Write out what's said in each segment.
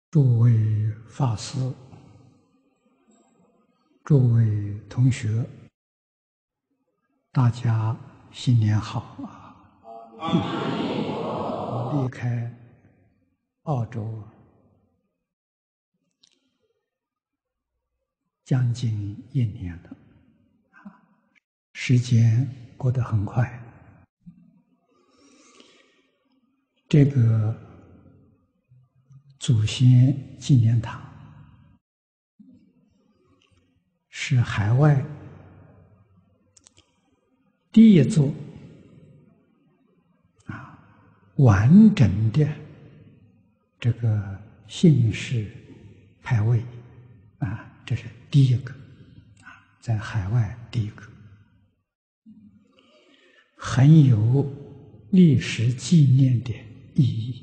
诸位法师、诸位同学，大家新年好啊！我离开澳洲将近1年了，时间过得很快。这个祖先纪念堂是海外第一座完整的这个姓氏牌位这是第一个在海外第一个，很有历史纪念的意义。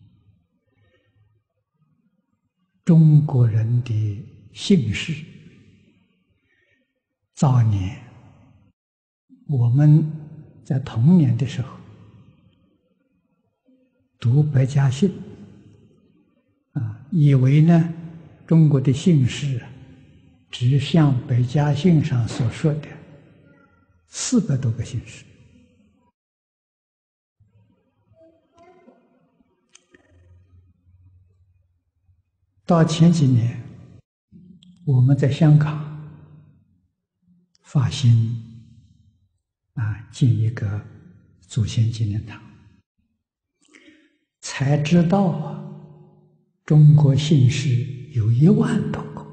中国人的姓氏，早年我们在童年的时候读百家姓以为呢中国的姓氏只像百家姓上所说的400多个姓氏。到前几年，我们在香港发心建一个祖先纪念堂，才知道中国姓氏有1万多个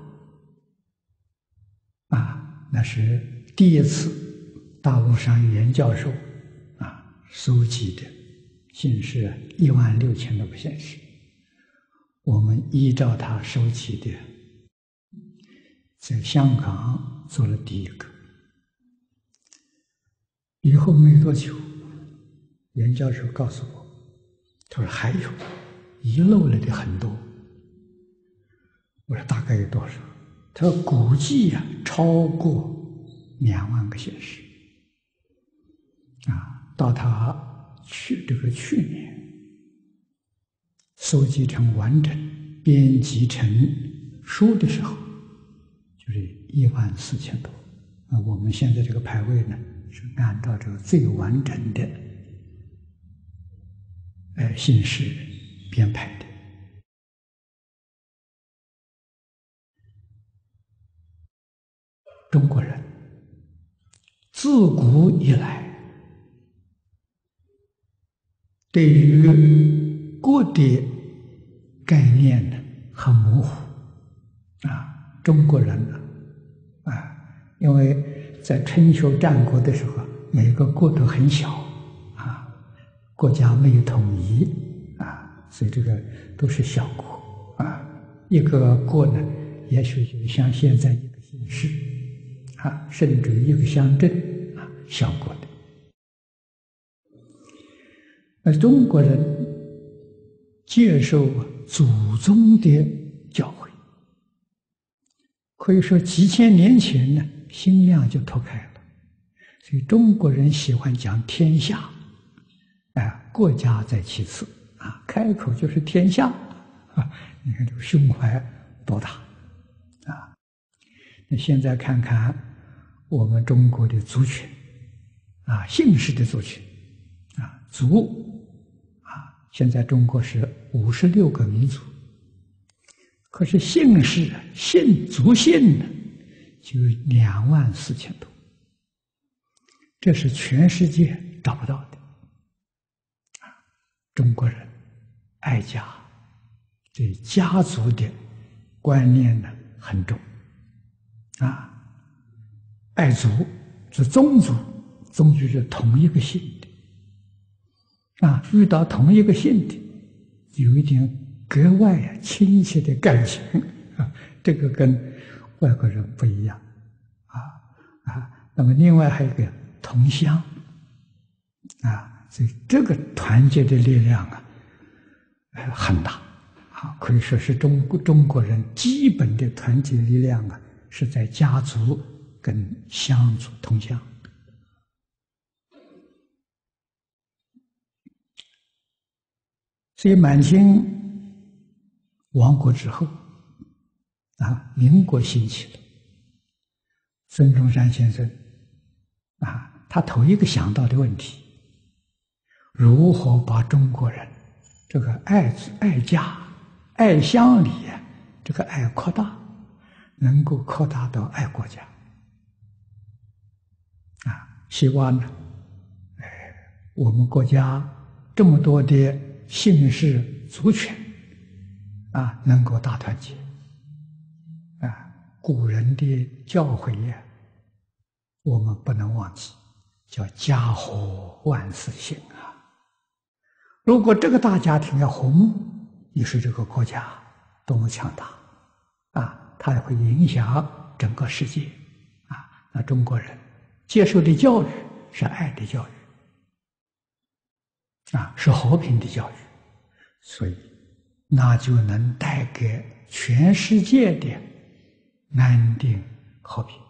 那是第一次大陆上袁教授收集的姓氏16000多个姓氏。我们依照他收集的，在香港做了第一个。以后没多久，袁教授告诉我，他说还有遗漏了的很多。我说大概有多少？他说估计超过2万个姓氏。到他去年收集成完整、编辑成书的时候，就是14000多。我们现在这个牌位呢，是按照这个最完整的姓氏编排的。中国人自古以来对于国的概念呢很模糊中国人因为在春秋战国的时候，每个国都很小国家没有统一所以这个都是小国一个国呢，也许就像现在一个县市甚至于一个乡镇小国的。而中国人接受祖宗的教诲，可以说几千年前呢，心量就拓开了。所以中国人喜欢讲天下，国家在其次开口就是天下你看这个胸怀多大那现在看看我们中国的族群姓氏的族群族现在中国是56个民族，可是姓氏族姓呢就24000多，这是全世界找不到的。中国人爱家，对家族的观念呢很重爱族是宗族，宗族是同一个姓的遇到同一个姓的，有一点格外亲切的感情这个跟外国人不一样那么另外还有一个同乡所以这个团结的力量很大可以说是中国人基本的团结力量是在家族跟乡族同乡。所以满清亡国之后，民国兴起了，孙中山先生他头一个想到的问题，如何把中国人这个爱家、爱乡里这个爱扩大，能够扩大到爱国家希望呢，我们国家这么多的姓氏族群能够大团结古人的教诲我们不能忘记，叫家和万事兴如果这个大家庭要和睦，你说这个国家多么强大它也会影响整个世界那中国人接受的教育是爱的教育是和平的教育，所以那就能带给全世界的安定和平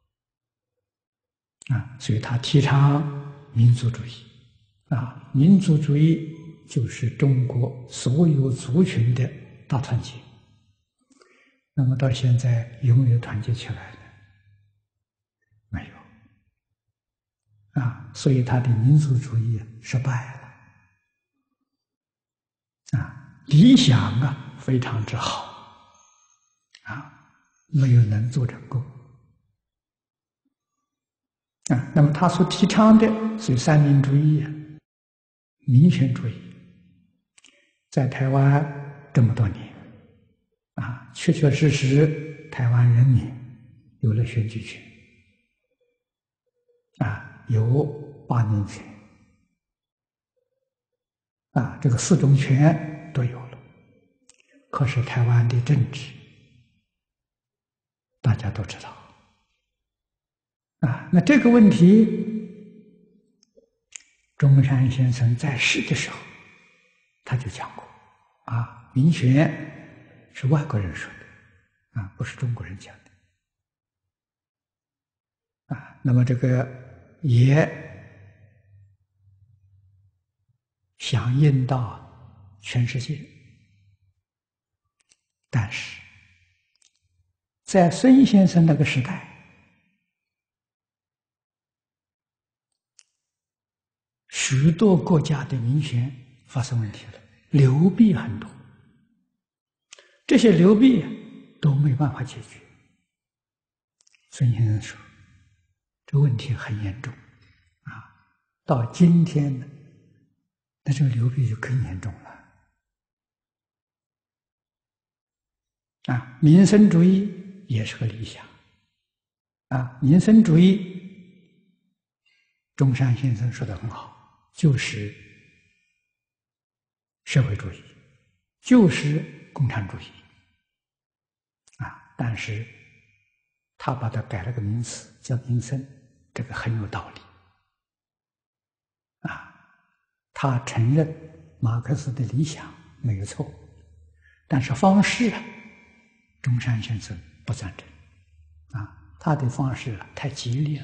所以他提倡民族主义民族主义就是中国所有族群的大团结。那么到现在有没有团结起来呢？没有所以他的民族主义失败了理想非常之好没有能做成功那么他所提倡的是三民主义民选主义，在台湾这么多年确确实实台湾人民有了选举权有罢免权这个四种权都有了。可是台湾的政治大家都知道那这个问题中山先生在世的时候他就讲过民选是外国人说的不是中国人讲的那么这个也响应到全世界，但是在孙先生那个时代，许多国家的民选发生问题了，流弊很多，这些流弊都没办法解决。孙先生说，这问题很严重到今天呢，那这个流弊就更严重了民生主义也是个理想民生主义中山先生说得很好，就是社会主义，就是共产主义但是他把它改了个名词叫民生，这个很有道理他承认马克思的理想没有错，但是方式中山先生不赞成他的方式太激烈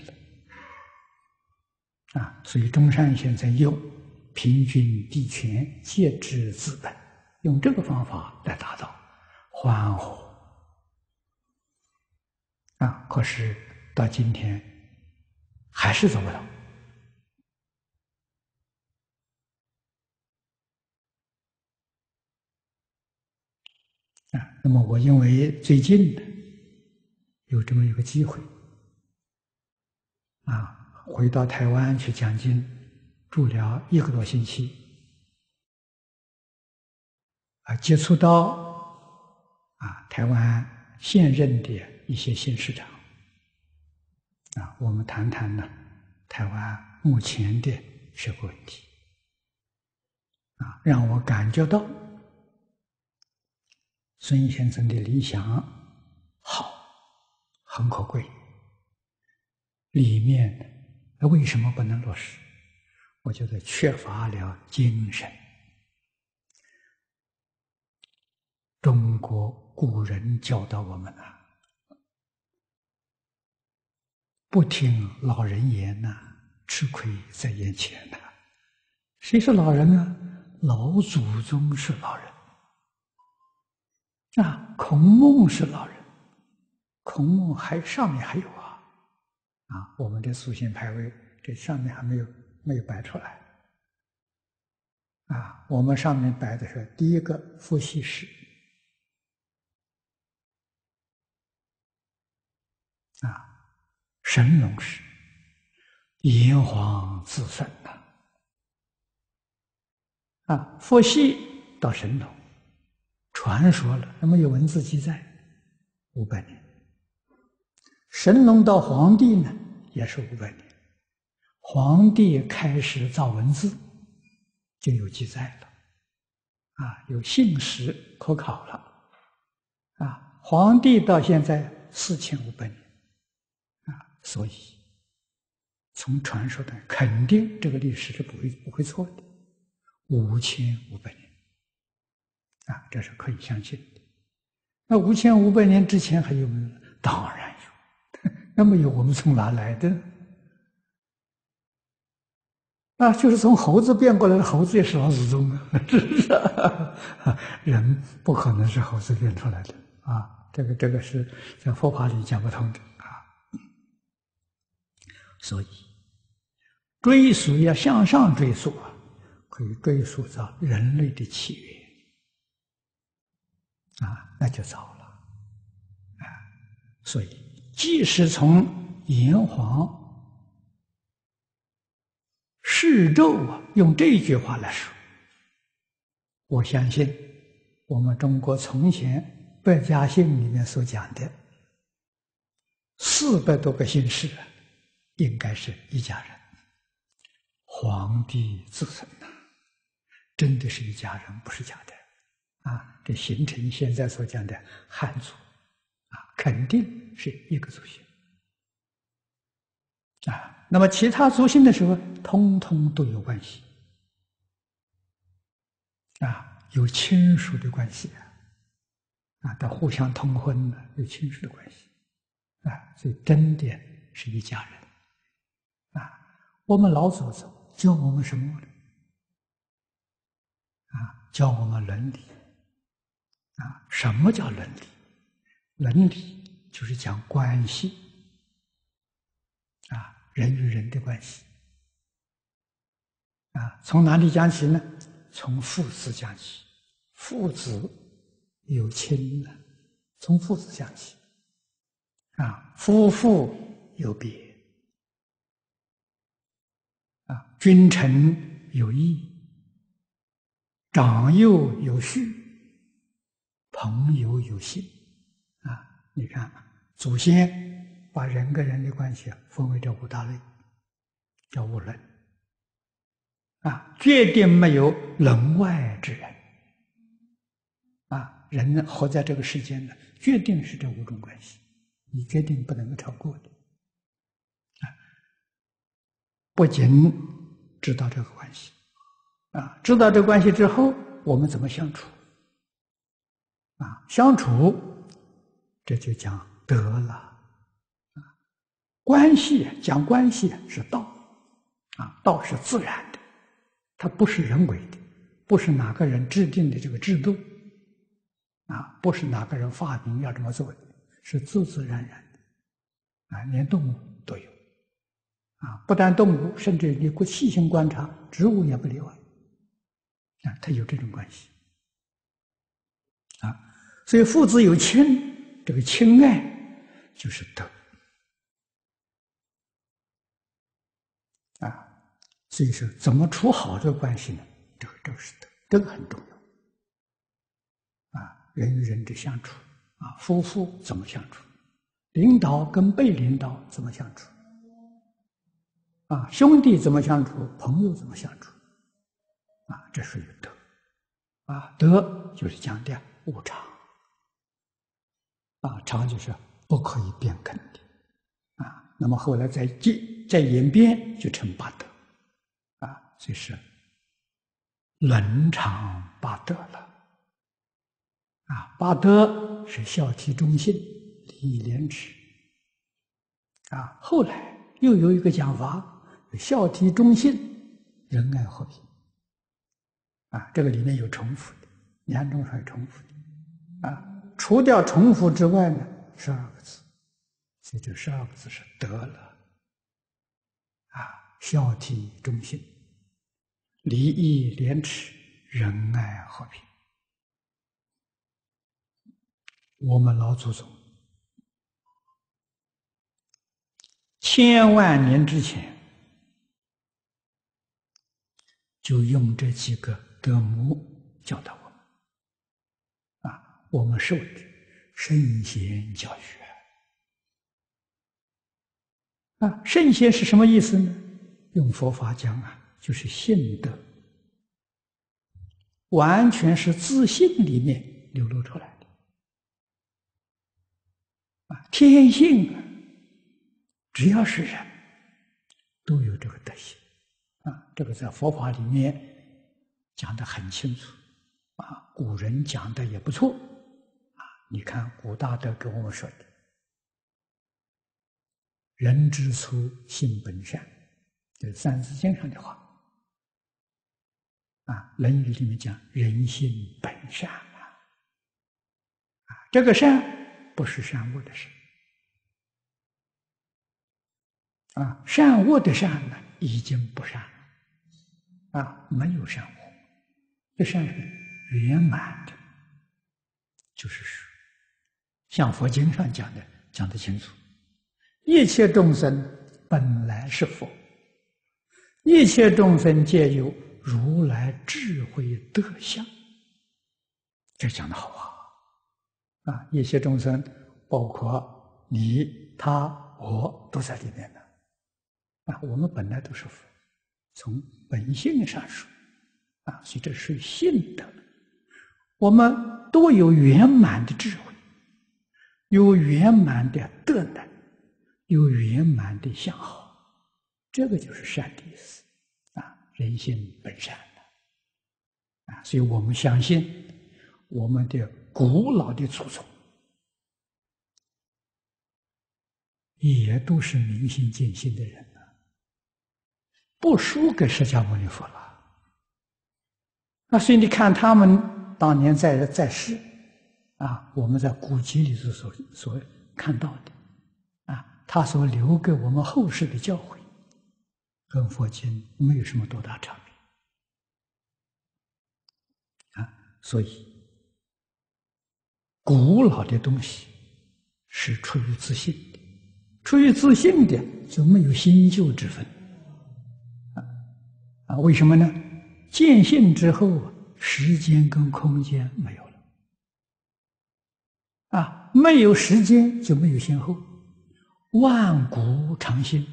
了所以中山先生用平均地权戒治资本，用这个方法来达到缓和可是到今天还是做不到那么我因为最近有这么一个机会回到台湾去讲经，住了1个多星期接触到台湾现任的一些新市长我们谈谈呢台湾目前的社会问题让我感觉到孙先生的理想好，很可贵，里面为什么不能落实？我觉得缺乏了精神。中国古人教导我们不听老人言吃亏在眼前谁是老人呢？老祖宗是老人孔孟是老人，孔孟上面还有我们的祖先牌位这上面还没有摆出来我们上面摆的是第一个伏羲氏神农氏，炎黄子孙伏羲到神农，传说了，那么有文字记载500年。神农到黄帝呢，也是500年。黄帝开始造文字，就有记载了，有信史可考了，黄帝到现在4500年，所以从传说的肯定这个历史是不会错的，5500年，这是可以相信的。那5500年之前还有没有？当然有，那么有我们从哪来的？就是从猴子变过来的，猴子也是老祖宗是不是？人不可能是猴子变出来的这个是在佛法里讲不通的所以追溯要向上追溯可以追溯到人类的起源那就早了所以即使从炎黄世纣用这句话来说，我相信我们中国从前百家姓里面所讲的400多个姓氏应该是一家人，黄帝子孙真的是一家人，不是假的这形成现在所讲的汉族肯定是一个族姓那么其他族姓的时候，通通都有关系有亲属的关系都互相通婚的，有亲属的关系所以真的是一家人我们老祖宗教我们什么呢？教我们伦理什么叫伦理？伦理就是讲关系人与人的关系从哪里讲起呢？从父子讲起，父子有亲从父子讲起夫妇有别君臣有义，长幼有序，朋友有信你看祖先把人跟人的关系分为这5大类，叫5伦决定没有伦外之人人活在这个世间呢，决定是这5种关系，你决定不能够超过的不仅知道这个关系知道这个关系之后，我们怎么相处相处这就讲德了关系讲关系是道道是自然的，它不是人为的，不是哪个人制定的这个制度不是哪个人发明要这么做的，是自自然然的连动物都有不但动物，甚至你细心观察，植物也不例外它有这种关系所以父子有亲，这个亲爱就是德所以说怎么处好这个关系呢？这个是德，这个很重要人与人的相处夫妇怎么相处，领导跟被领导怎么相处兄弟怎么相处，朋友怎么相处这属于德德就是讲的无常常就是不可以变更的那么后来再演变就成八德所以是伦常八德了八德是孝悌忠信礼义廉耻后来又有一个讲法，孝悌忠信仁爱和平这个里面有重复的，两种是重复的除掉重复之外呢，12个字，所以这12个字是得了孝悌忠信、礼义廉耻、仁爱和平。我们老祖宗千万年之前就用这几个德目教导我们我们受的圣贤教育圣贤是什么意思呢？用佛法讲就是信德，完全是自信里面流露出来的天性只要是人都有这个德行这个在佛法里面讲得很清楚古人讲的也不错你看古大德跟我们说的人之初性本善，这是《三字经》上的话论语》里面讲人性本善这个善不是善恶的善善恶的善呢已经不善了没有善恶，这善是圆满的，就是像佛经上讲得清楚，一切众生本来是佛，一切众生皆有如来智慧德相，这讲得好一切众生包括你他我都在里面的我们本来都是佛，从本性上说所以这是性德，我们都有圆满的智慧，有圆满的德能，有圆满的相好，这个就是善的意思人性本善的所以我们相信我们的古老的祖宗也都是明心见性的人不输给释迦牟尼佛了所以你看他们当年在世我们在古籍里所看到的他所留给我们后世的教诲跟佛经没有什么多大差别所以古老的东西是出于自信的，出于自信的就没有新旧之分为什么呢？见性之后时间跟空间没有了没有时间就没有先后，万古常新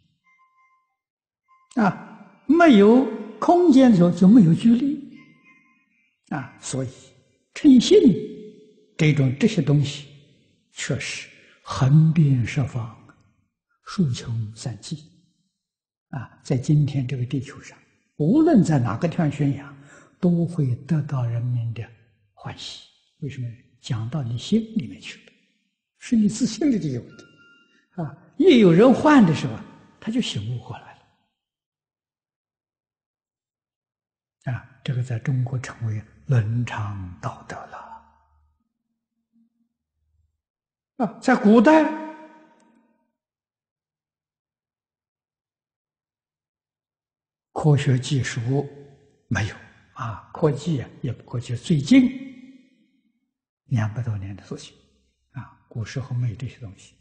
没有空间的时候就没有距离所以称性这些东西确实横遍十方，数穷三际在今天这个地球上无论在哪个地方宣扬都会得到人民的欢喜，为什么？讲到你心里面去了，是你自信里就有的一有人换的时候他就醒悟过来了这个在中国成为伦常道德了在古代科学技术没有科技也不科技，最近200多年的事情古时候没有这些东西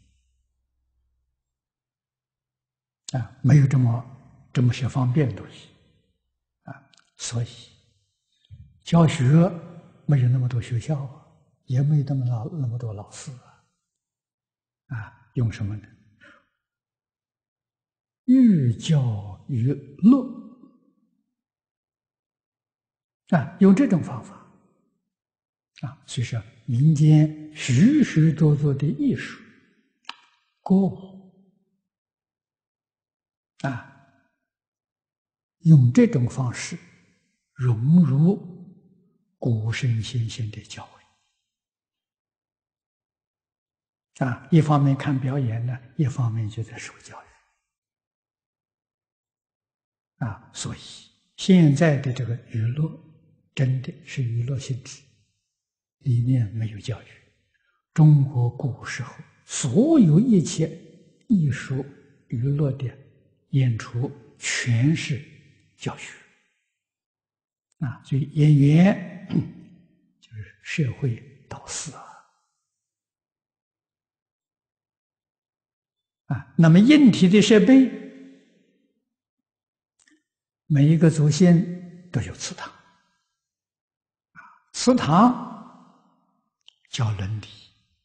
没有这么些方便的东西所以教学没有那么多学校也没有那么多老师用什么呢？寓教于乐用这种方法所以说民间许许多多的艺术歌舞用这种方式融入古圣先贤的教诲一方面看表演呢，一方面就在受教育所以现在的这个娱乐真的是娱乐性质，里面没有教育中国古时候所有一切艺术娱乐的演出，全是教学所以演员就是社会导师那么硬体的设备，每一个祖先都有祠堂，祠堂叫伦理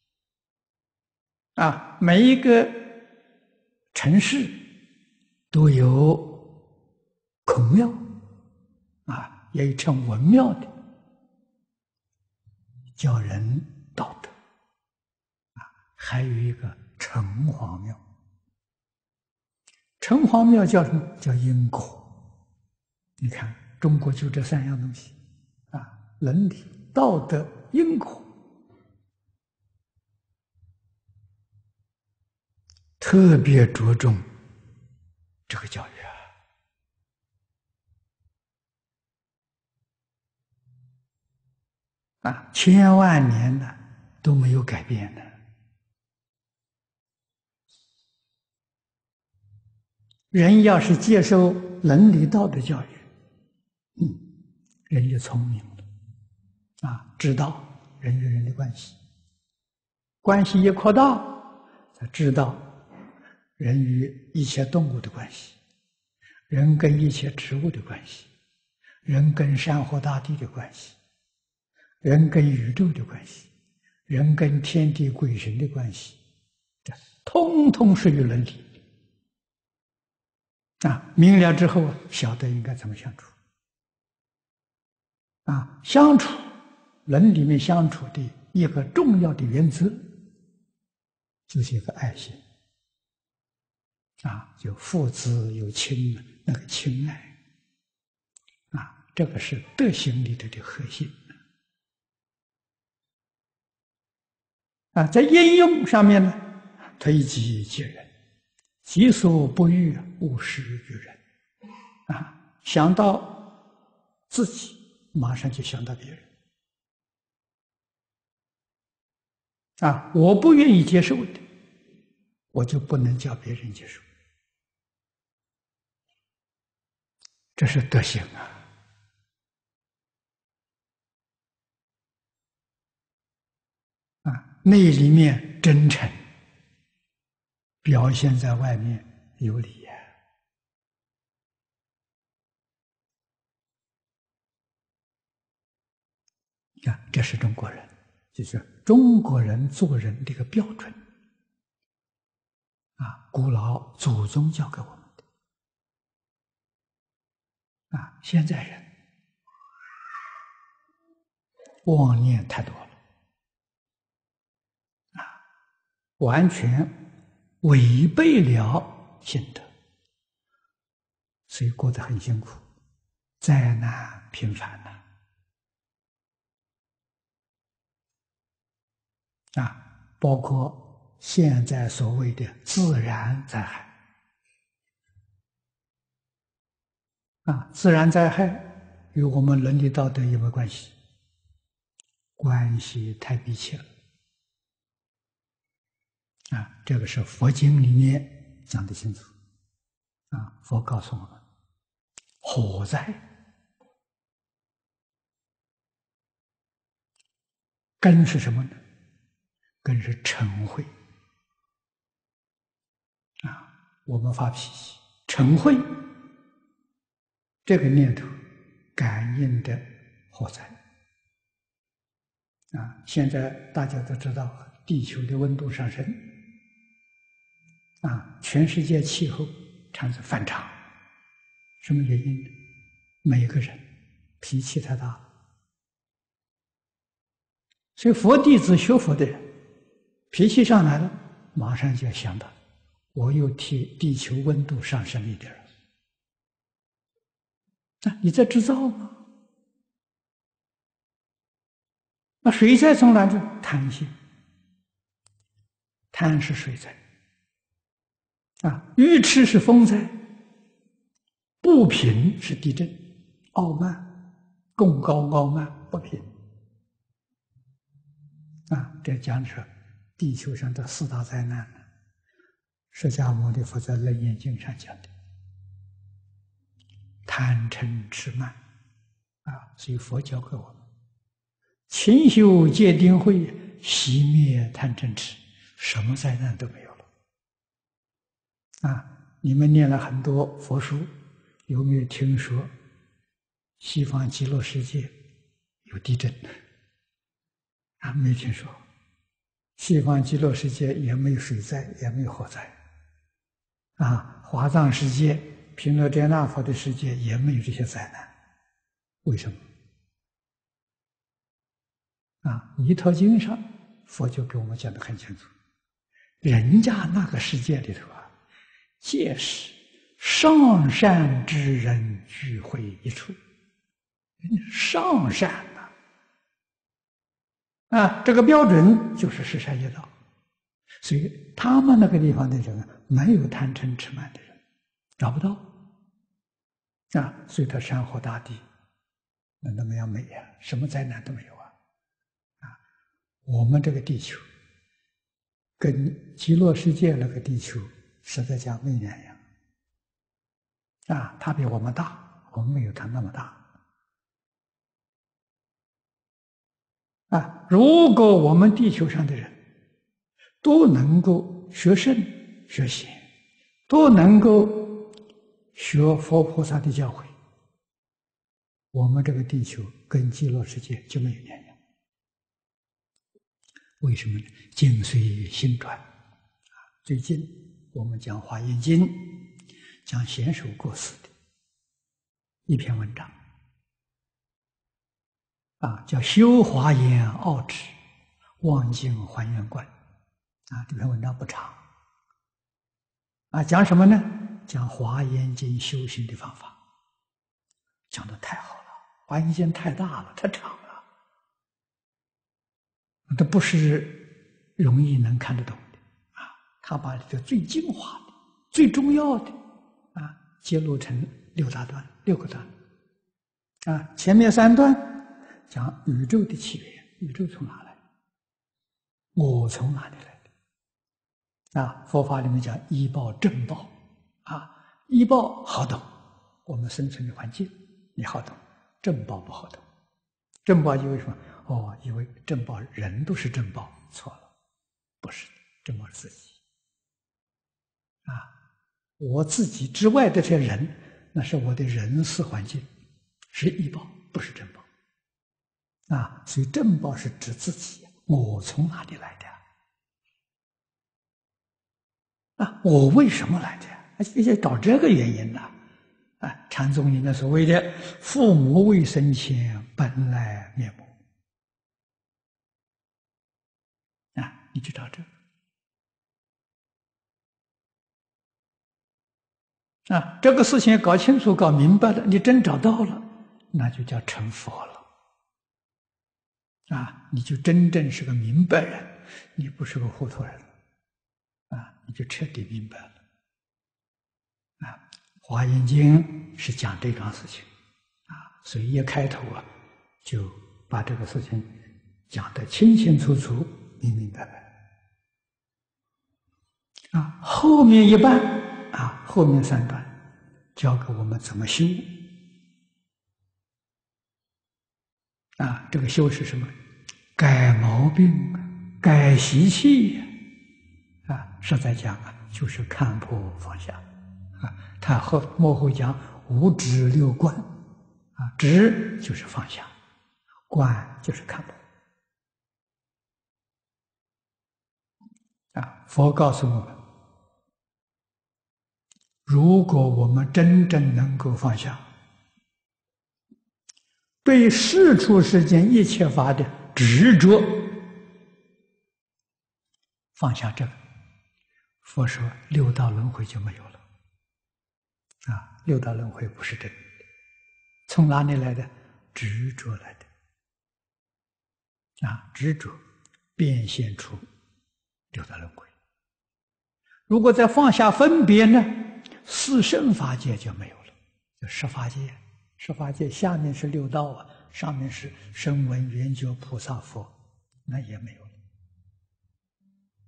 每一个城市都有孔庙也有称文庙的，教人道德还有一个城隍庙。城隍庙叫什么？叫因果。你看，中国就这三样东西伦理、道德、因果，特别着重这个教育千万年了都没有改变的。人要是接受伦理道德教育，人就聪明了知道人与人的关系，关系一扩大，才知道人与一切动物的关系，人跟一切植物的关系，人跟山河大地的关系，人跟宇宙的关系，人跟天地鬼神的关系，这通通属于伦理明了之后晓得应该怎么相处相处，人里面相处的一个重要的原则，就是一个爱心就父子有亲，那个亲爱这个是德行里头的核心在应用上面呢，推己及人，己所不欲，勿施于人想到自己，马上就想到别人我不愿意接受的，我就不能叫别人接受，这是德行内里面真诚，表现在外面有礼这是中国人，就是中国人做人这个标准古老祖宗教给我们的现在人妄念太多了完全违背了心德，所以过得很辛苦，灾难频繁包括现在所谓的自然灾害自然灾害与我们伦理道德有没有关系？关系太密切了这个是佛经里面讲得清楚佛告诉我们，火灾根是什么呢？根是嗔恚我们发脾气，嗔恚这个念头感应的火灾现在大家都知道地球的温度上升全世界气候产生反常，什么原因呢？每个人脾气太大了，所以佛弟子学佛的人脾气上来了，马上就要想到我又替地球温度上升一点你在制造吗？那水灾从哪来？贪心，贪是水灾愚痴是风灾，不平是地震，傲慢，贡高傲慢不平这讲说地球上的四大灾难呢，释迦牟尼佛在《楞严经》上讲的，贪嗔痴慢所以佛教给我们勤修戒定慧，熄灭贪嗔痴，什么灾难都没有了。你们念了很多佛书，有没有听说西方极乐世界有地震？没听说。西方极乐世界也没有水灾，也没有火灾。华藏世界、毗卢遮那佛的世界也没有这些灾难。为什么？弥陀经上佛就给我们讲得很清楚，人家那个世界里头皆是上善之人聚会一处，上善这个标准就是十善业道，所以他们那个地方的人没有贪嗔痴慢的人，找不到所以他山河大地那么样美什么灾难都没有我们这个地球跟极乐世界那个地球实在讲没两样它比我们大，我们没有它那么大如果我们地球上的人都能够学圣学贤，都能够学佛菩萨的教诲，我们这个地球跟极乐世界就没有两样。为什么呢？境随心转最近我们讲《华严经》，讲贤首过世的一篇文章叫修华严奥旨，望境还原观这篇文章不长讲什么呢？讲华严经修行的方法，讲得太好了。华严经太大了，太长了，这不是容易能看得懂的他把里头最精华的、最重要的揭露成6大段、6个段前面3段讲宇宙的起源，宇宙从哪来？我从哪里来的？佛法里面讲依报正报依报好懂，我们生存的环境你好懂，正报不好懂。正报以为什么？以为正报人都是正报，错了，不是，正报是自己我自己之外的这些人，那是我的人事环境，是依报，不是正报所以正报是指自己，我从哪里来的我为什么来的要找这个原因呢禅宗里面所谓的父母未生前本来面目你去找这个这个事情搞清楚搞明白了，你真找到了，那就叫成佛了你就真正是个明白人，你不是个糊涂人你就彻底明白了华严经是讲这桩事情所以一开头就把这个事情讲得清清楚楚、明明白白后面一半后面3段教给我们怎么修这个修是什么？改毛病改习气实在讲就是看破放下他幕后讲五止六观止就是放下，观就是看破佛告诉我们，如果我们真正能够放下对世出世间一切法的执着，放下这个，佛说6道轮回就没有了6道轮回不是真的，从哪里来的？执着来的执着变现出6道轮回。如果再放下分别呢，四圣法界就没有了，就十法界。十法界下面是6道上面是声闻缘觉菩萨佛，那也没有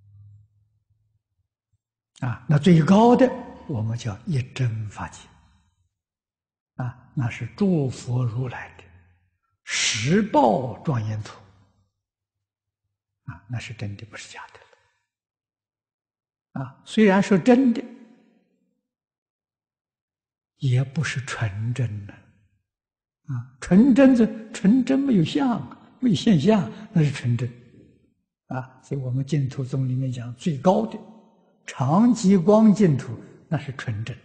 那最高的我们叫一真法界，那是诸佛如来的十报庄严土，那是真的，不是假的虽然说真的，也不是纯真的纯真没有相，没有现象，那是纯真所以我们净土宗里面讲最高的常寂光净土，那是纯真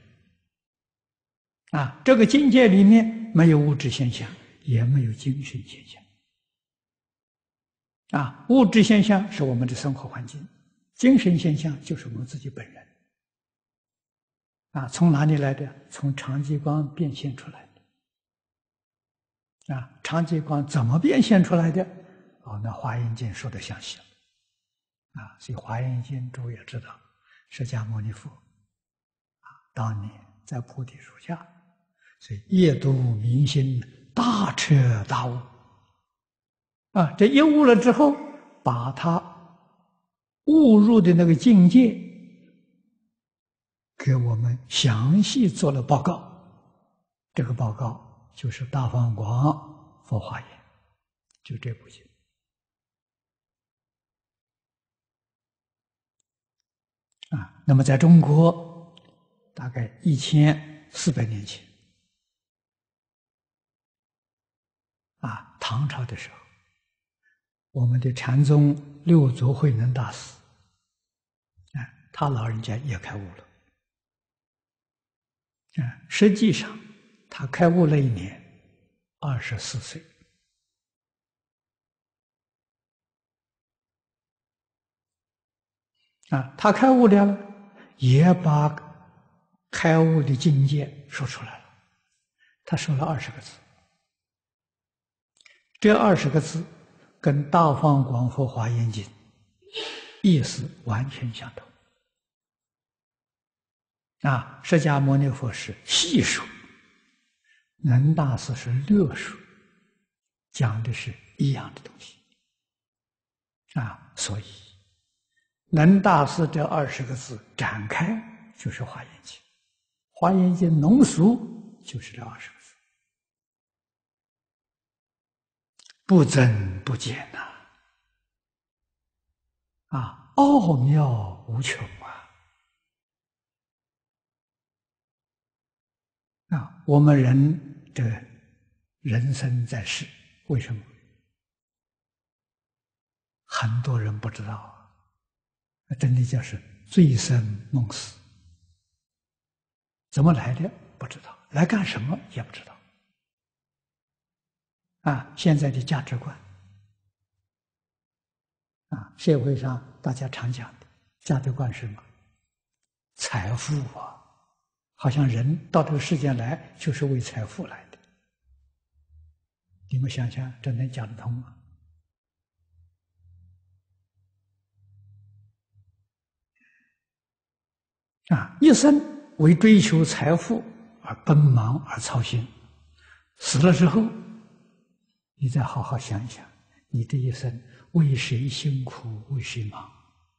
这个境界里面没有物质现象，也没有精神现象物质现象是我们的生活环境，精神现象就是我们自己本人从哪里来的？从常寂光变现出来的常寂光怎么变现出来的？那《华严经》说的详细了所以《华严经》诸位也知道，释迦牟尼佛当年在菩提树下，所以夜读明心，大彻大悟这一悟了之后，把他悟入的那个境界给我们详细做了报告。这个报告就是《大放广佛华严》，就这部经那么在中国大概1400年前唐朝的时候，我们的禅宗六祖慧能大师他老人家也开悟了实际上他开悟那一年24岁他开悟了，也把开悟的境界说出来了。他说了20个字，这20个字跟《大放广佛华严经》意思完全相同释迦牟尼佛是细说，能大师是略说，讲的是一样的东西所以能大师这20个字展开就是《华严经》，《华严经》浓缩就是这20个字，不增不减奥妙无穷我们人这人生在世，为什么很多人不知道真的就是醉生梦死，怎么来的不知道，来干什么也不知道现在的价值观社会上大家常讲的价值观是什么？财富好像人到这个世界来就是为财富来的，你们想想这能讲得通吗？一生为追求财富而奔忙而操心，死了之后你再好好想一想，你这一生为谁辛苦，为谁忙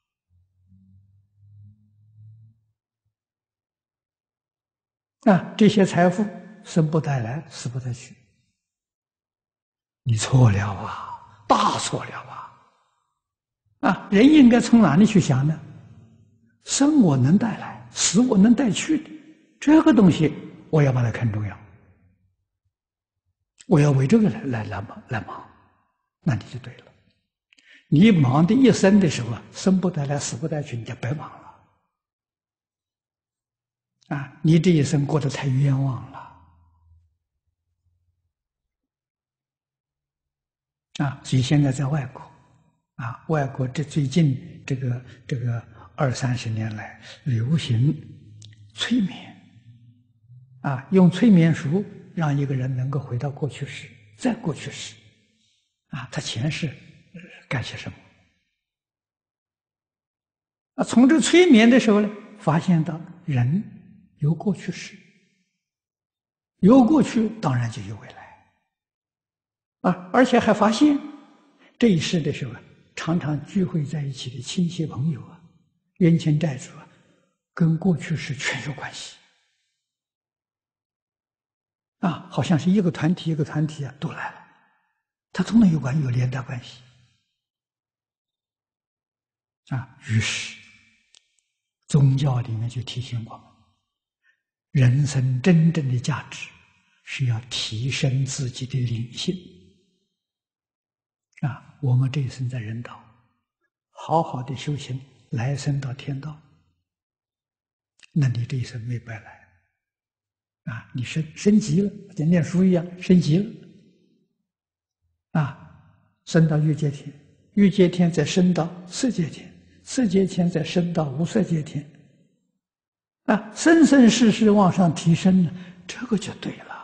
这些财富生不带来，死不带去，你错了大错了人应该从哪里去想呢？生我能带来，死我能带去的这个东西，我要把它看重要，我要为这个来忙，那你就对了。你忙的一生的时候生不带来，死不带去，你就白忙了你这一生过得太冤枉了所以现在在外国外国这最近这个20-30年来流行催眠用催眠术让一个人能够回到过去时，再过去时他前世干些什么从这催眠的时候呢，发现到人有过去式，有过去当然就有未来而且还发现这一世的时候常常聚会在一起的亲戚朋友冤亲债主跟过去是全有关系啊，好像是一个团体一个团体啊都来了，它总能有连带关系啊。于是宗教里面就提醒我们，人生真正的价值是要提升自己的灵性啊。我们这一生在人道，好好的修行，来生到天道，那你这一生没白来啊！你升级了，跟念书一样，升级了啊！升到欲界天，欲界天再升到色界天，色界天再升到无色界天啊！生生世世往上提升呢，这个就对了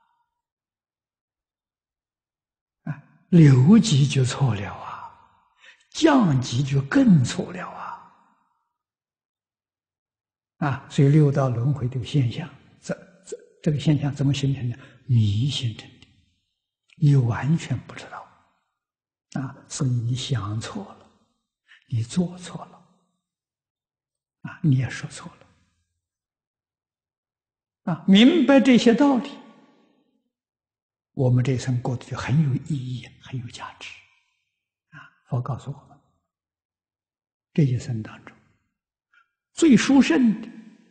啊！留级就错了啊，降级就更错了啊！所以六道轮回这个现象，这个现象怎么形成的？迷形成的，你完全不知道啊！所以你想错了，你做错了啊，你也说错了啊！明白这些道理，我们这一生过得就很有意义，很有价值啊！佛告诉我们，这一生当中最殊胜的、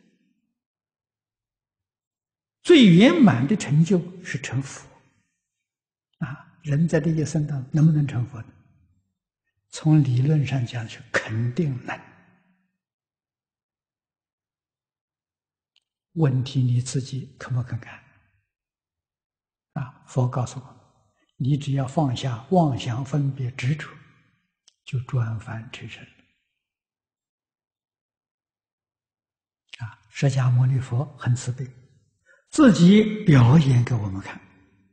最圆满的成就是成佛啊！人在这一生当中能不能成佛呢？从理论上讲是肯定能。问题你自己肯不肯干啊？佛告诉我们，你只要放下妄想分别执着，就转凡成圣啊！释迦牟尼佛很慈悲，自己表演给我们看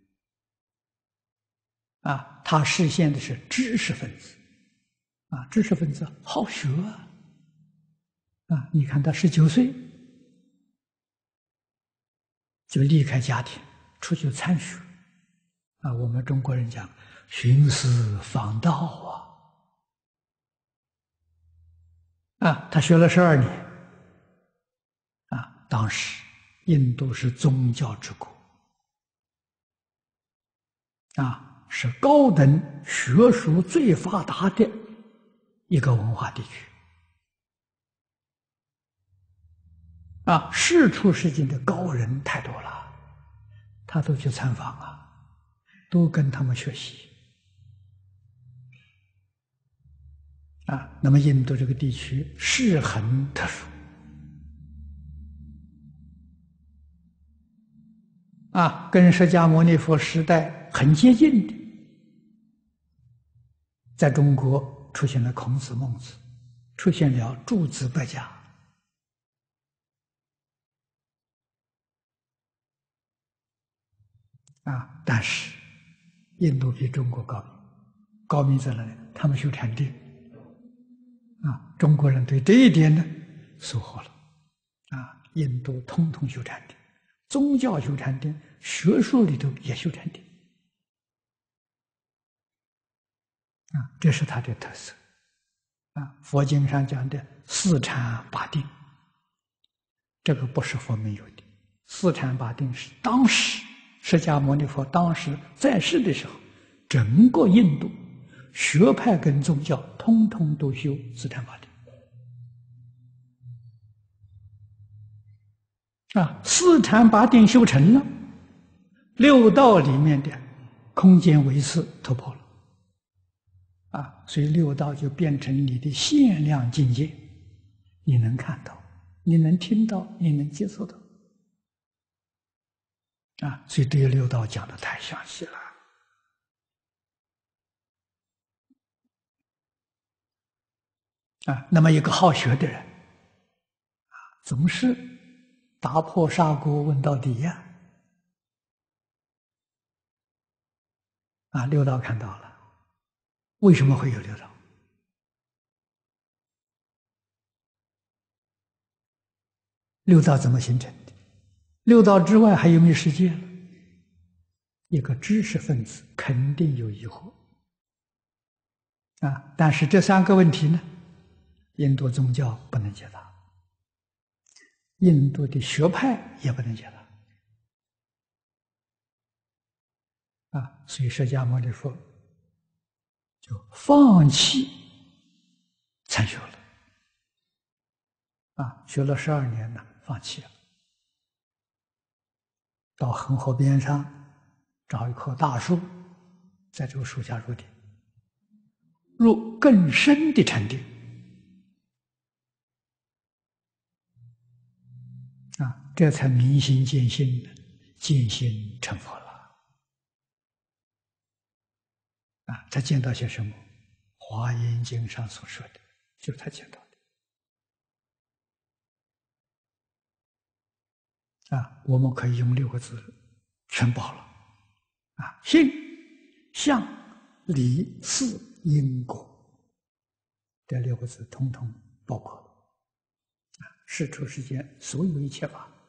啊！他示现的是知识分子啊，知识分子好学啊！你看他19岁就离开家庭出去参学啊！我们中国人讲寻思访道啊！他学了12年啊！当时印度是宗教之国啊，是高等学术最发达的一个文化地区啊！世出世间的高人太多了，他都去参访啊，都跟他们学习啊。那么印度这个地区是很特殊啊，跟释迦牟尼佛时代很接近的。在中国出现了孔子、孟子，出现了诸子百家啊，但是印度比中国高明，高明在哪里？他们修禅定啊，中国人对这一点呢疏忽了啊。印度通通修禅定，宗教修禅定，学术里头也修禅定啊，这是它的特色啊。佛经上讲的四禅八定，这个不是佛没有的，四禅八定是当时释迦牟尼佛当时在世的时候，整个印度学派跟宗教通通都修四禅八定啊。四禅八定修成了，六道里面的空间唯识突破了啊，所以六道就变成你的限量境界，你能看到，你能听到，你能接受到啊，所以这个六道讲的太详细了啊。那么一个好学的人啊，总是打破砂锅问到底呀啊，六道看到了，为什么会有六道？六道怎么形成的？六道之外还有没有世界了？一个知识分子肯定有疑惑啊，但是这3个问题呢，印度宗教不能解答印度的学派也不能解答所以释迦牟尼佛就放弃参学了学了12年呢，放弃了，到恒河边上找一棵大树，在这个树下入定，入更深的禅定这才明心见性的，见性成佛了他见到些什么？华严经上所说的，就是他见到的我们可以用6个字全包了性、相、理、事、因果这6个字统统包括了世出世间所有一切法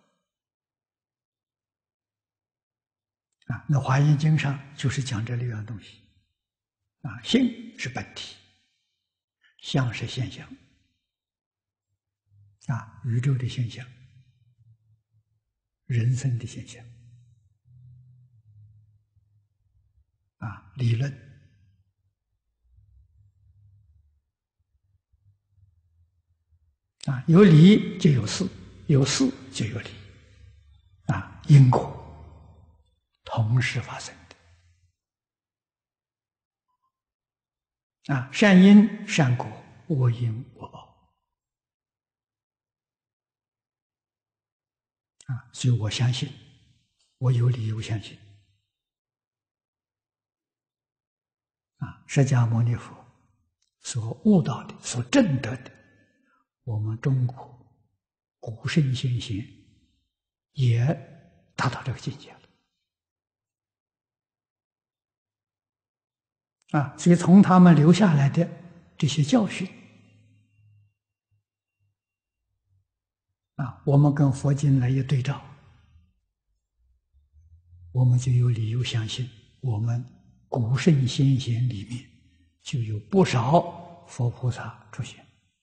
那华严经上就是讲这6样东西性是本体，相是现象宇宙的现象，人生的现象理论有理就有事，有事就有理因果同时发生的善因善果，恶因恶报所以我相信，我有理由相信释迦牟尼佛所悟到的、所证得的，我们中国古圣先贤也达到这个境界了所以从他们留下来的这些教训我们跟佛经来一对照，我们就有理由相信，我们古圣先贤里面就有不少佛菩萨出现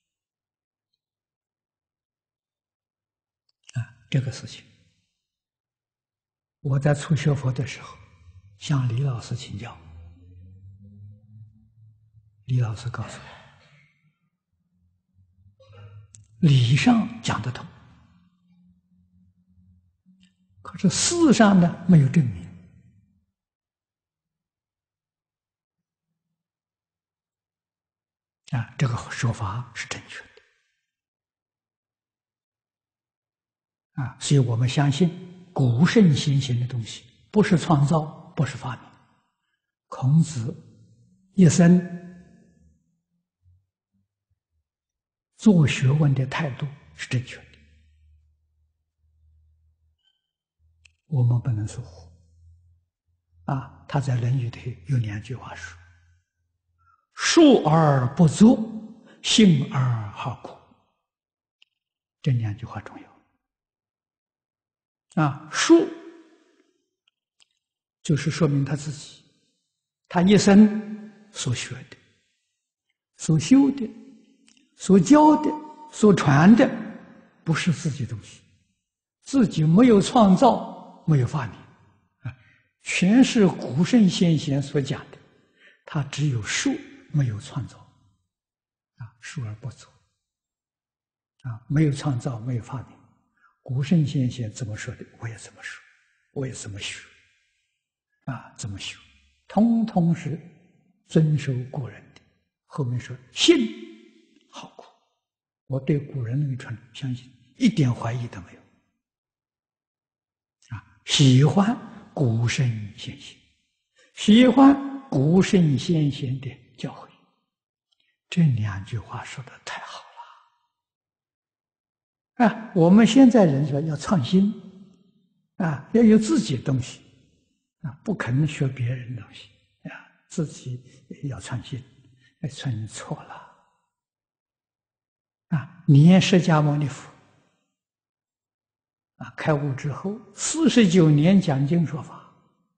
这个事情，我在初学佛的时候向李老师请教，李老师告诉我，理上讲得通，可是事上呢没有证明这个说法是正确的所以我们相信古圣先贤的东西不是创造，不是发明。孔子一生做学问的态度是正确的，我们不能疏忽他在《论语》里有2句话说：“述而不作，信而好苦。”这2句话重要述就是说明他自己，他一生所学的、所修的、所教的、所传的，不是自己东西，自己没有创造，没有发明全是古圣先贤所讲的，他只有述，没有创造述而不作没有创造，没有发明。古圣先贤怎么说的，我也怎么说，我也怎么学怎么修，通通是遵守古人的。后面说信好苦，我对古人那一传相信，一点怀疑都没有喜欢古圣先贤，喜欢古圣先贤的教诲。这2句话说的太好了我们现在人说要创新要有自己的东西不可能学别人的东西自己要创新，创错了念释迦牟尼佛开悟之后49年讲经说法，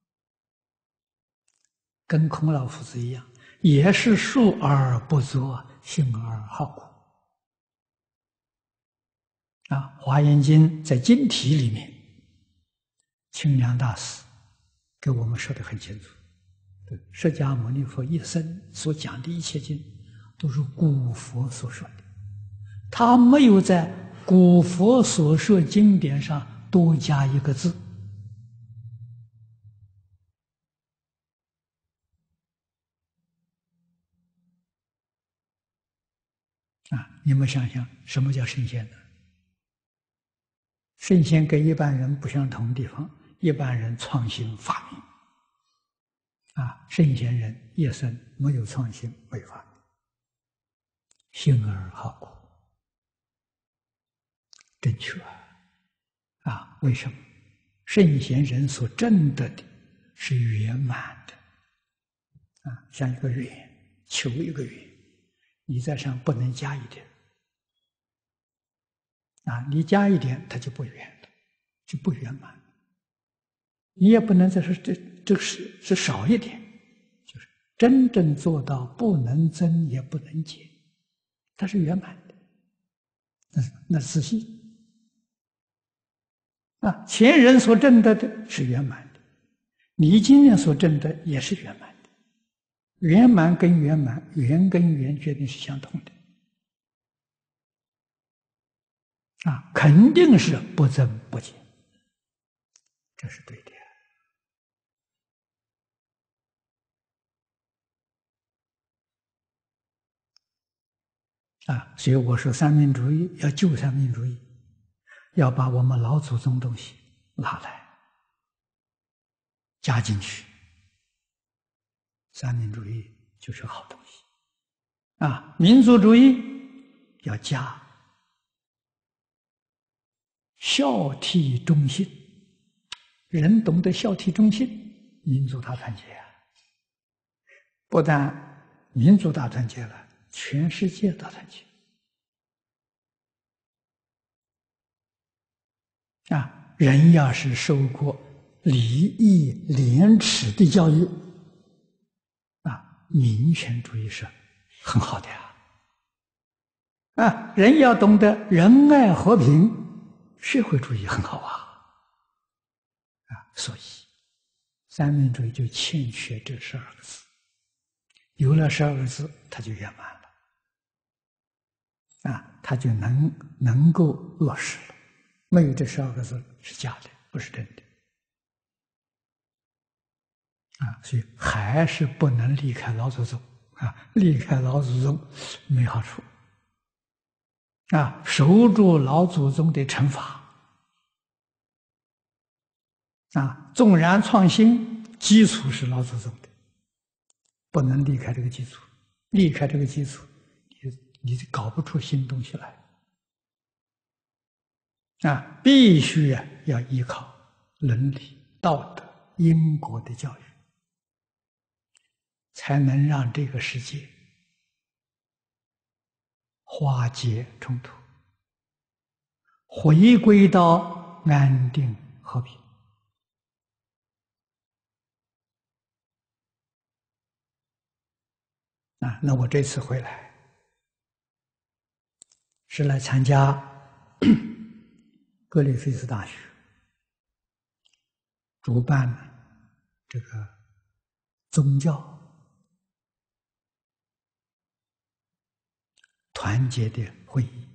跟孔老夫子一样，也是述而不作，信而好苦华严经在经题里面，清凉大师给我们说得很清楚。释迦牟尼佛一生所讲的一切经，都是古佛所说的，他没有在古佛所说经典上多加一个字。你们想想，什么叫圣贤呢？圣贤跟一般人不相同的地方，一般人创新发明，圣贤人一生没有创新，没有发明，幸而好过，正确为什么？圣贤人所证得的是圆满的像一个圆，求一个圆，你在上不能加一点你加一点，它就不圆了，就不圆满。你也不能再说这个是少一点，就是真正做到不能增也不能减，它是圆满的，那自信前人所证得的是圆满的，你今天所证的也是圆满的，圆满跟圆满，圆跟圆决定是相同的肯定是不增不减，这是对的所以我说三民主义要救三民主义，要把我们老祖宗东西拿来加进去，三民主义就是好东西民族主义要加孝悌忠信，人懂得孝悌忠信，民族大团结不但民族大团结了，全世界大团结人要是受过礼义廉耻的教育民权主义是很好的人要懂得仁爱和平，社会主义很好所以三民主义就欠缺这12个字，有了12个字，它就圆满了它就能够落实了。没有这12个字是假的，不是真的所以还是不能离开老祖宗离开老祖宗没好处守住老祖宗的惩罚纵然创新，基础是老祖宗的，不能离开这个基础，离开这个基础，你搞不出新东西来必须要依靠伦理、道德、因果的教育，才能让这个世界化解冲突，回归到安定和平那我这次回来是来参加格里菲斯大学主办这个宗教团结的会议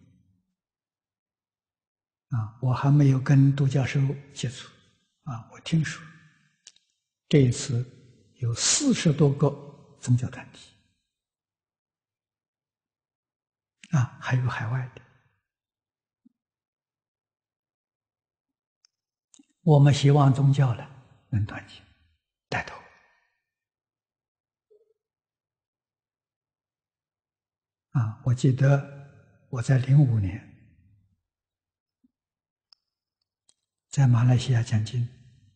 我还没有跟杜教授接触我听说这一次有40多个宗教团体还有海外的，我们希望宗教呢能团结带头我记得我在05年在马来西亚讲经，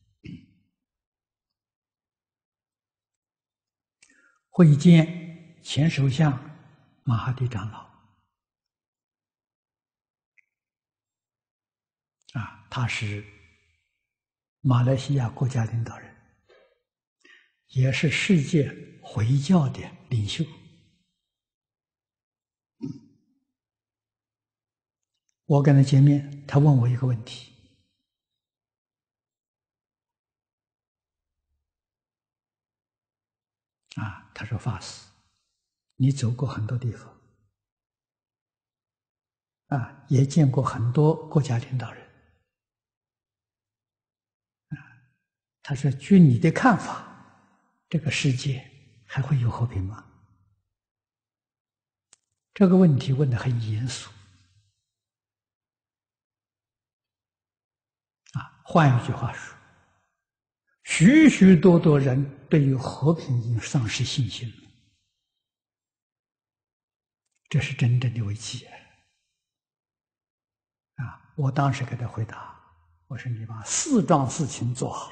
会见前首相马哈蒂长老他是马来西亚国家领导人，也是世界回教的领袖。 我跟他见面，他问我一个问题啊，他说：法师，你走过很多地方啊，也见过很多国家领导人。他说：据你的看法，这个世界还会有和平吗？这个问题问得很严肃啊。换一句话说，许许多多人对于和平已经丧失信心了，这是真正的危机啊！我当时给他回答，我说：你把4桩事情做好，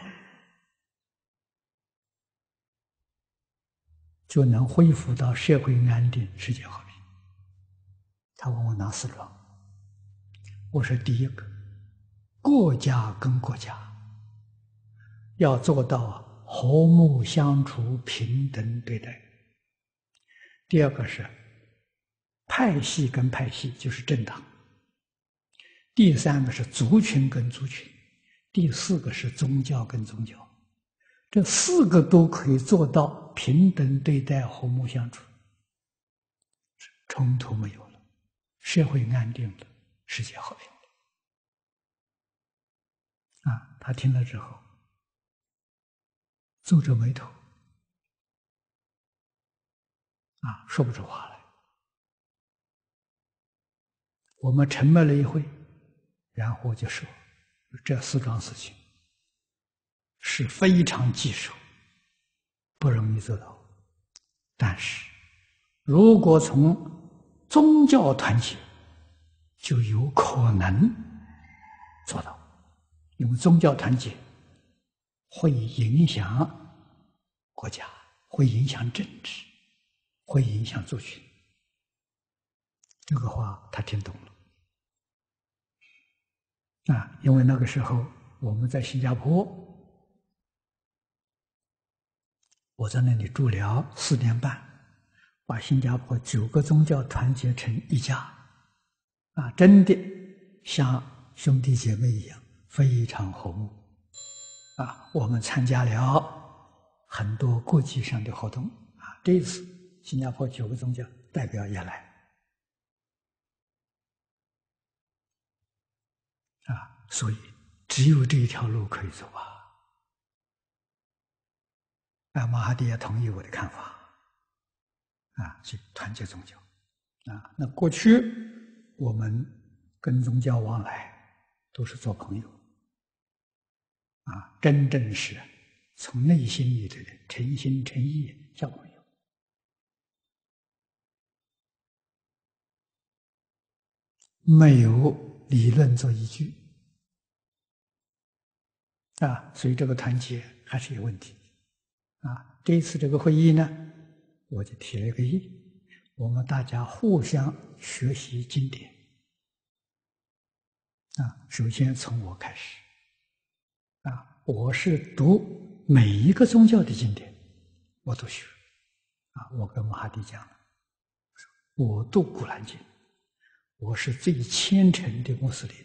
就能恢复到社会安定、世界和平。他问我哪4桩？我说：第一个，国家跟国家要做到和睦相处、平等对待；第二个是派系跟派系，就是政党；第三个是族群跟族群；第4个是宗教跟宗教。这4个都可以做到平等对待、和睦相处，冲突没有了，社会安定了，世界和平了。啊，他听了之后皱着眉头啊，说不出话来。我们沉默了一会，然后我就说：这4桩事情是非常棘手，不容易做到。但是，如果从宗教团结，就有可能做到，因为宗教团结会影响国家，会影响政治，会影响族群。这个话他听懂了啊，因为那个时候我们在新加坡，我在那里驻疗4年半，把新加坡9个宗教团结成一家，啊，真的像兄弟姐妹一样，非常和睦。啊，我们参加了很多国际上的活动啊，这一次新加坡9个宗教代表也来。啊，所以只有这一条路可以走啊！啊，马哈蒂也同意我的看法，啊，去团结宗教，啊，那过去我们跟宗教往来都是做朋友，啊，真正是从内心里的诚心诚意交朋友，没有理论做依据。啊，所以这个团结还是有问题。啊，这一次这个会议呢，我就提了一个议，我们大家互相学习经典。啊，首先从我开始。啊，我是读每一个宗教的经典，我都学。啊，我跟马哈蒂讲了，我读《古兰经》，我是最虔诚的穆斯林。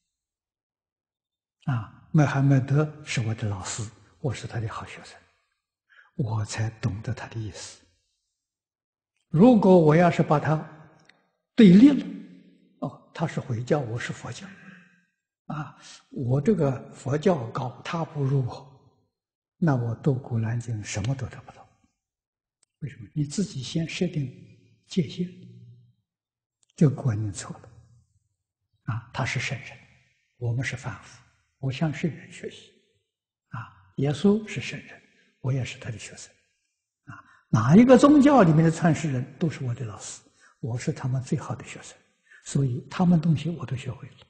啊，穆罕默德是我的老师，我是他的好学生，我才懂得他的意思。如果我要是把他对立了，哦，他是回教，我是佛教，啊，我这个佛教高，他不如我，那我读《古兰经》什么都得不到。为什么？你自己先设定界限，这个观念错了。啊，他是圣人，我们是凡夫。我向圣人学习，啊，耶稣是圣人，我也是他的学生，啊，哪一个宗教里面的创始人都是我的老师，我是他们最好的学生，所以他们东西我都学会了，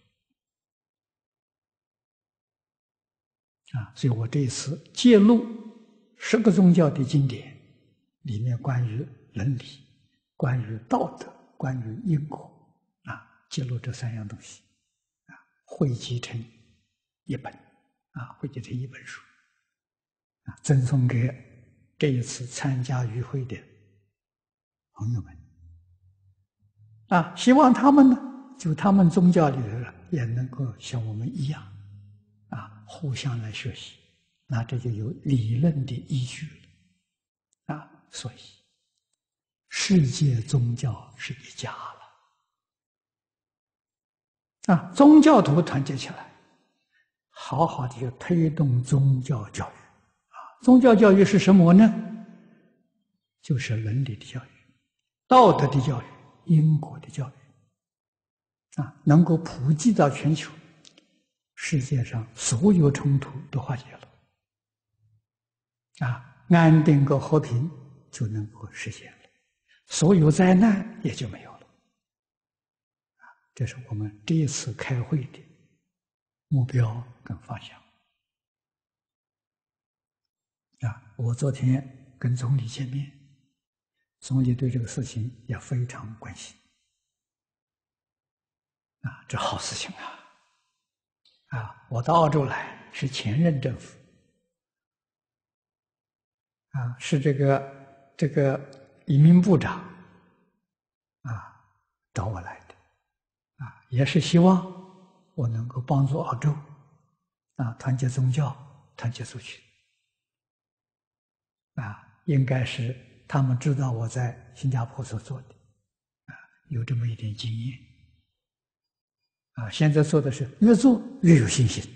啊，所以我这一次揭露10个宗教的经典里面关于伦理、关于道德、关于因果，啊，揭露这3样东西，啊，汇集成一本，啊，汇集成一本书，啊，赠送给这一次参加与会的朋友们，啊，希望他们呢就他们宗教里的人也能够像我们一样互相来学习，那这就有理论的依据了所以世界宗教是一家了宗教徒团结起来，好好的推动宗教教育宗教教育是什么呢？就是伦理的教育、道德的教育、因果的教育能够普及到全球，世界上所有冲突都化解了安定和和平就能够实现了，所有灾难也就没有了这是我们这一次开会的目标跟方向我昨天跟总理见面，总理对这个事情也非常关心这好事情我到澳洲来是前任政府是这个移民部长找我来的也是希望我能够帮助澳洲团结宗教，团结族群应该是他们知道我在新加坡所做的有这么一点经验现在做的是越做越有信心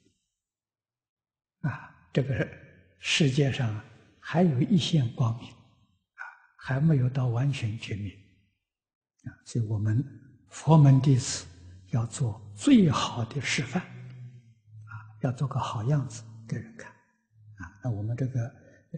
这个世界上还有一线光明还没有到完全绝灭所以我们佛门弟子要做最好的示范要做个好样子给人看那我们这个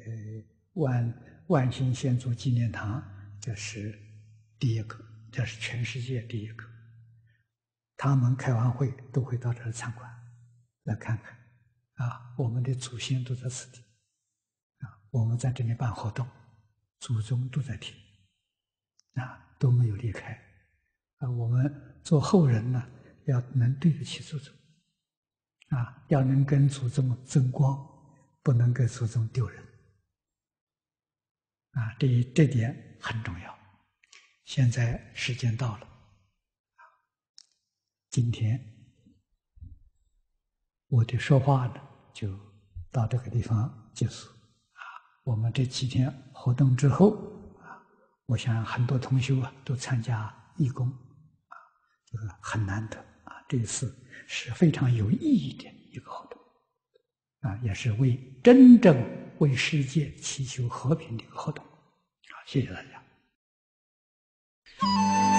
万兴先祖纪念堂这是第一个，这是全世界第一个，他们开完会都会到这儿参观来看看我们的祖先都在此地我们在这里办活动，祖宗都在听都没有离开我们做后人呢要能对得起祖宗要能跟祖宗争光，不能给祖宗丢人这点很重要。现在时间到了今天我的说话呢就到这个地方结束我们这7天活动之后我想很多同修都参加义工这个很难得这一次是非常有意义的一个活动也是真正为世界祈求和平的一个活动谢谢大家。